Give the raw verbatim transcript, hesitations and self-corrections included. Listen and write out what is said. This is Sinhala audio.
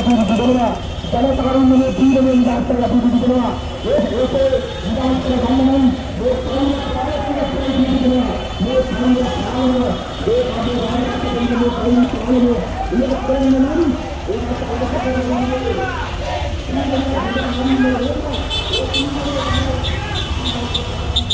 අපිට දෙනවා. ජනතාවගෙන් මේ ජීවනයෙන් දාස්තර අපිට දෙනවා. ඒ ඒකේ විදාන්තර ගමනන් මේ සාමාජික දෙනවා. මේ සාමාජික ආවන ඒ අපි වාරයක් දෙන්න මේ කයින් ආවන ඉලක්ක කරන නම් ඒක තමයි